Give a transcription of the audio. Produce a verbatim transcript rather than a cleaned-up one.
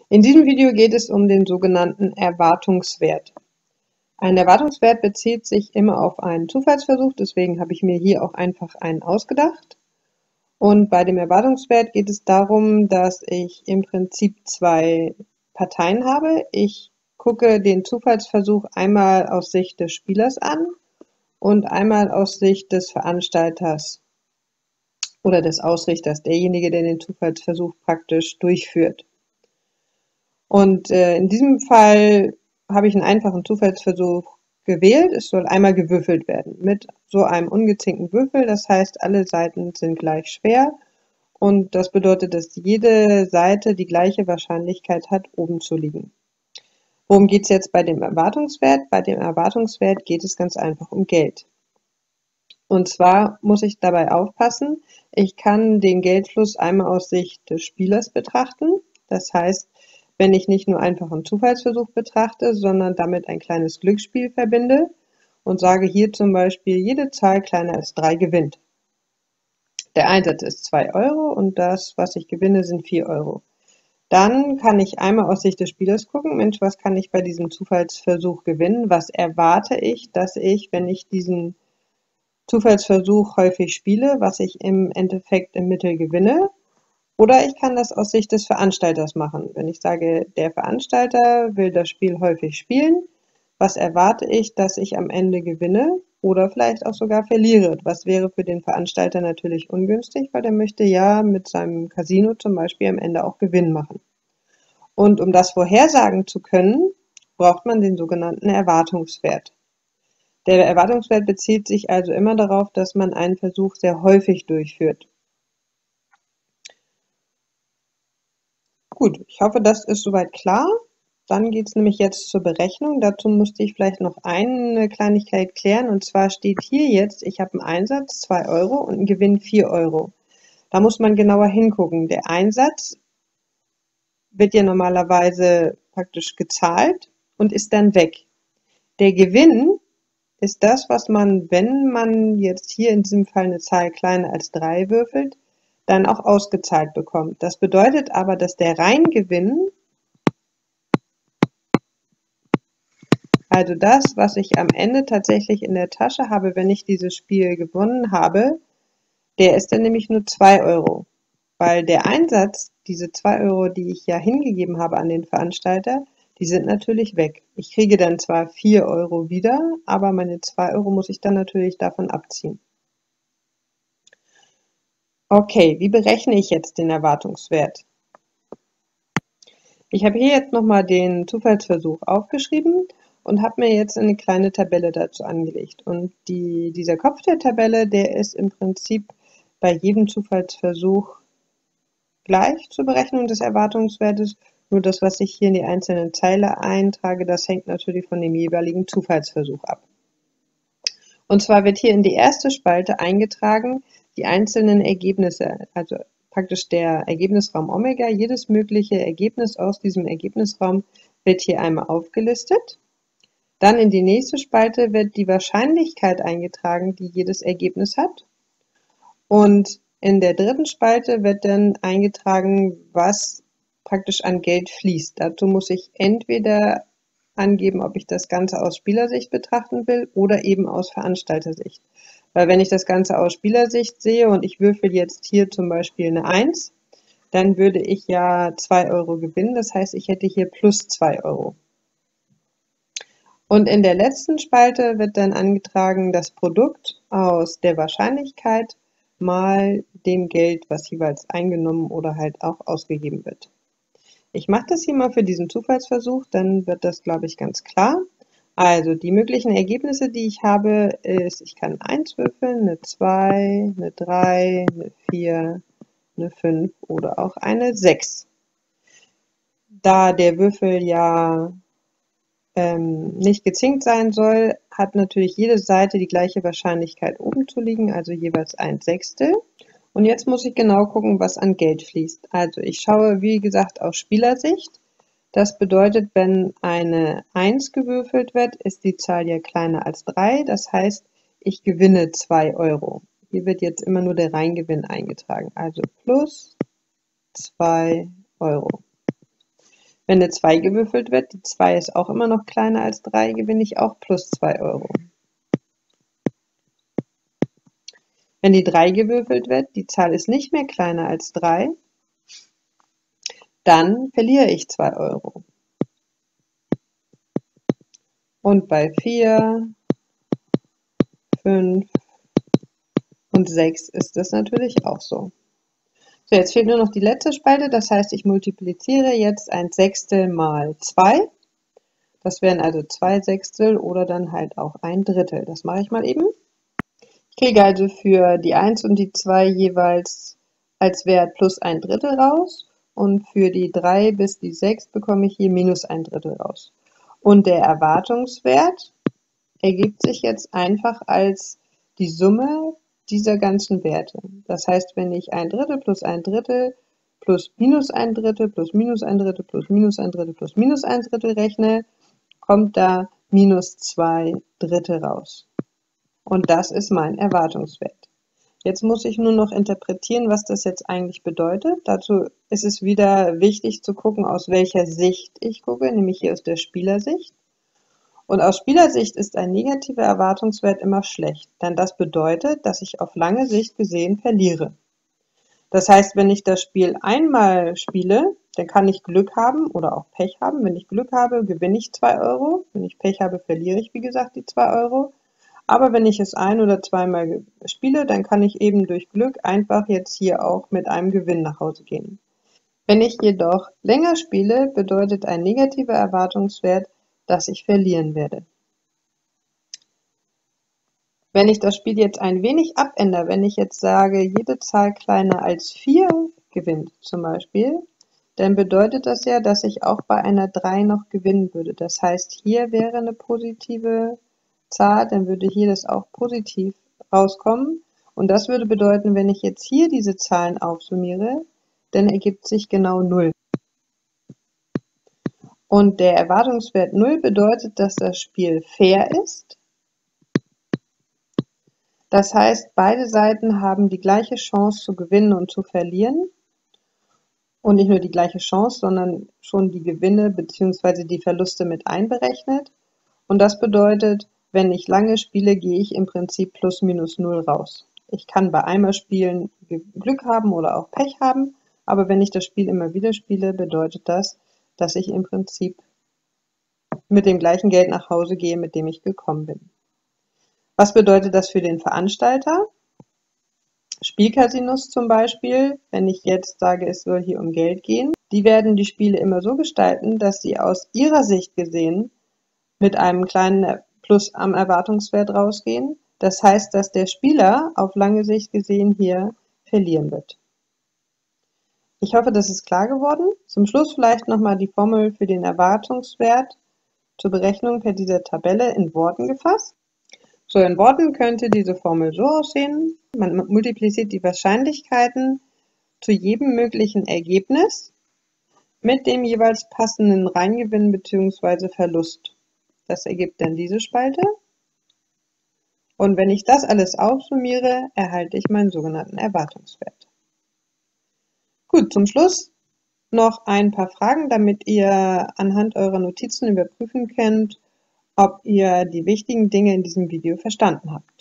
In diesem Video geht es um den sogenannten Erwartungswert. Ein Erwartungswert bezieht sich immer auf einen Zufallsversuch, deswegen habe ich mir hier auch einfach einen ausgedacht. Und bei dem Erwartungswert geht es darum, dass ich im Prinzip zwei Parteien habe. Ich gucke den Zufallsversuch einmal aus Sicht des Spielers an und einmal aus Sicht des Veranstalters oder des Ausrichters, derjenige, der den Zufallsversuch praktisch durchführt. Und äh, in diesem Fall habe ich einen einfachen Zufallsversuch gewählt. Es soll einmal gewürfelt werden mit so einem ungezinkten Würfel. Das heißt, alle Seiten sind gleich schwer und das bedeutet, dass jede Seite die gleiche Wahrscheinlichkeit hat, oben zu liegen. Worum geht es jetzt bei dem Erwartungswert? Bei dem Erwartungswert geht es ganz einfach um Geld. Und zwar muss ich dabei aufpassen, ich kann den Geldfluss einmal aus Sicht des Spielers betrachten. Das heißt, wenn ich nicht nur einfach einen Zufallsversuch betrachte, sondern damit ein kleines Glücksspiel verbinde und sage hier zum Beispiel, jede Zahl kleiner als drei gewinnt. Der Einsatz ist zwei Euro und das, was ich gewinne, sind vier Euro. Dann kann ich einmal aus Sicht des Spielers gucken, Mensch, was kann ich bei diesem Zufallsversuch gewinnen? Was erwarte ich, dass ich, wenn ich diesen Zufallsversuch häufig spiele, was ich im Endeffekt im Mittel gewinne? Oder ich kann das aus Sicht des Veranstalters machen. Wenn ich sage, der Veranstalter will das Spiel häufig spielen, was erwarte ich, dass ich am Ende gewinne oder vielleicht auch sogar verliere? Was wäre für den Veranstalter natürlich ungünstig, weil der möchte ja mit seinem Casino zum Beispiel am Ende auch Gewinn machen. Und um das vorhersagen zu können, braucht man den sogenannten Erwartungswert. Der Erwartungswert bezieht sich also immer darauf, dass man einen Versuch sehr häufig durchführt. Gut, ich hoffe, das ist soweit klar. Dann geht es nämlich jetzt zur Berechnung. Dazu musste ich vielleicht noch eine Kleinigkeit klären. Und zwar steht hier jetzt, ich habe einen Einsatz, zwei Euro und einen Gewinn, vier Euro. Da muss man genauer hingucken. Der Einsatz wird ja normalerweise praktisch gezahlt und ist dann weg. Der Gewinn ist das, was man, wenn man jetzt hier in diesem Fall eine Zahl kleiner als drei würfelt, dann auch ausgezahlt bekommt. Das bedeutet aber, dass der Reingewinn, also das, was ich am Ende tatsächlich in der Tasche habe, wenn ich dieses Spiel gewonnen habe, der ist dann nämlich nur zwei Euro. Weil der Einsatz, diese zwei Euro, die ich ja hingegeben habe an den Veranstalter, die sind natürlich weg. Ich kriege dann zwar vier Euro wieder, aber meine zwei Euro muss ich dann natürlich davon abziehen. Okay, wie berechne ich jetzt den Erwartungswert? Ich habe hier jetzt nochmal den Zufallsversuch aufgeschrieben und habe mir jetzt eine kleine Tabelle dazu angelegt. Und die, dieser Kopf der Tabelle, der ist im Prinzip bei jedem Zufallsversuch gleich zur Berechnung des Erwartungswertes. Nur das, was ich hier in die einzelnen Zeile eintrage, das hängt natürlich von dem jeweiligen Zufallsversuch ab. Und zwar wird hier in die erste Spalte eingetragen die einzelnen Ergebnisse, also praktisch der Ergebnisraum Omega. Jedes mögliche Ergebnis aus diesem Ergebnisraum wird hier einmal aufgelistet. Dann in die nächste Spalte wird die Wahrscheinlichkeit eingetragen, die jedes Ergebnis hat. Und in der dritten Spalte wird dann eingetragen, was praktisch an Geld fließt. Dazu muss ich entweder angeben, ob ich das Ganze aus Spielersicht betrachten will oder eben aus Veranstaltersicht. Weil wenn ich das Ganze aus Spielersicht sehe und ich würfel jetzt hier zum Beispiel eine eins, dann würde ich ja zwei Euro gewinnen. Das heißt, ich hätte hier plus zwei Euro. Und in der letzten Spalte wird dann angetragen das Produkt aus der Wahrscheinlichkeit mal dem Geld, was jeweils eingenommen oder halt auch ausgegeben wird. Ich mache das hier mal für diesen Zufallsversuch, dann wird das, glaube ich, ganz klar. Also die möglichen Ergebnisse, die ich habe, ist, ich kann eins würfeln, eine zwei, eine drei, eine vier, eine fünf oder auch eine sechs. Da der Würfel ja ähm, nicht gezinkt sein soll, hat natürlich jede Seite die gleiche Wahrscheinlichkeit oben zu liegen, also jeweils ein Sechstel. Und jetzt muss ich genau gucken, was an Geld fließt. Also ich schaue, wie gesagt, aus Spielersicht. Das bedeutet, wenn eine eins gewürfelt wird, ist die Zahl ja kleiner als drei. Das heißt, ich gewinne zwei Euro. Hier wird jetzt immer nur der Reingewinn eingetragen. Also plus zwei Euro. Wenn eine zwei gewürfelt wird, die zwei ist auch immer noch kleiner als drei, gewinne ich auch plus zwei Euro. Wenn die drei gewürfelt wird, die Zahl ist nicht mehr kleiner als drei, dann verliere ich zwei Euro. Und bei vier, fünf und sechs ist das natürlich auch so. So, jetzt fehlt nur noch die letzte Spalte, das heißt, ich multipliziere jetzt ein Sechstel mal zwei. Das wären also zwei Sechstel oder dann halt auch ein Drittel. Das mache ich mal eben. Ich kriege also für die eins und die zwei jeweils als Wert plus ein Drittel raus und für die drei bis die sechs bekomme ich hier minus ein Drittel raus. Und der Erwartungswert ergibt sich jetzt einfach als die Summe dieser ganzen Werte. Das heißt, wenn ich ein Drittel plus ein Drittel plus minus ein Drittel plus minus ein Drittel plus minus ein Drittel plus minus ein Drittel rechne, kommt da minus zwei Drittel raus. Und das ist mein Erwartungswert. Jetzt muss ich nur noch interpretieren, was das jetzt eigentlich bedeutet. Dazu ist es wieder wichtig zu gucken, aus welcher Sicht ich gucke, nämlich hier aus der Spielersicht. Und aus Spielersicht ist ein negativer Erwartungswert immer schlecht, denn das bedeutet, dass ich auf lange Sicht gesehen verliere. Das heißt, wenn ich das Spiel einmal spiele, dann kann ich Glück haben oder auch Pech haben. Wenn ich Glück habe, gewinne ich zwei Euro. Wenn ich Pech habe, verliere ich, wie gesagt, die zwei Euro. Aber wenn ich es ein- oder zweimal spiele, dann kann ich eben durch Glück einfach jetzt hier auch mit einem Gewinn nach Hause gehen. Wenn ich jedoch länger spiele, bedeutet ein negativer Erwartungswert, dass ich verlieren werde. Wenn ich das Spiel jetzt ein wenig abändere, wenn ich jetzt sage, jede Zahl kleiner als vier gewinnt zum Beispiel, dann bedeutet das ja, dass ich auch bei einer drei noch gewinnen würde. Das heißt, hier wäre eine positive Zahl, dann würde hier das auch positiv rauskommen. Und das würde bedeuten, wenn ich jetzt hier diese Zahlen aufsummiere, dann ergibt sich genau null. Und der Erwartungswert null bedeutet, dass das Spiel fair ist. Das heißt, beide Seiten haben die gleiche Chance zu gewinnen und zu verlieren. Und nicht nur die gleiche Chance, sondern schon die Gewinne bzw. die Verluste mit einberechnet. Und das bedeutet, wenn ich lange spiele, gehe ich im Prinzip plus minus null raus. Ich kann bei einmal spielen Glück haben oder auch Pech haben, aber wenn ich das Spiel immer wieder spiele, bedeutet das, dass ich im Prinzip mit dem gleichen Geld nach Hause gehe, mit dem ich gekommen bin. Was bedeutet das für den Veranstalter? Spielcasinos zum Beispiel, wenn ich jetzt sage, es soll hier um Geld gehen, die werden die Spiele immer so gestalten, dass sie aus ihrer Sicht gesehen mit einem kleinen Plus am Erwartungswert rausgehen. Das heißt, dass der Spieler auf lange Sicht gesehen hier verlieren wird. Ich hoffe, das ist klar geworden. Zum Schluss vielleicht nochmal die Formel für den Erwartungswert zur Berechnung per dieser Tabelle in Worten gefasst. So, in Worten könnte diese Formel so aussehen. Man multipliziert die Wahrscheinlichkeiten zu jedem möglichen Ergebnis mit dem jeweils passenden Reingewinn bzw. Verlust. Das ergibt dann diese Spalte. Und wenn ich das alles aufsummiere, erhalte ich meinen sogenannten Erwartungswert. Gut, zum Schluss noch ein paar Fragen, damit ihr anhand eurer Notizen überprüfen könnt, ob ihr die wichtigen Dinge in diesem Video verstanden habt.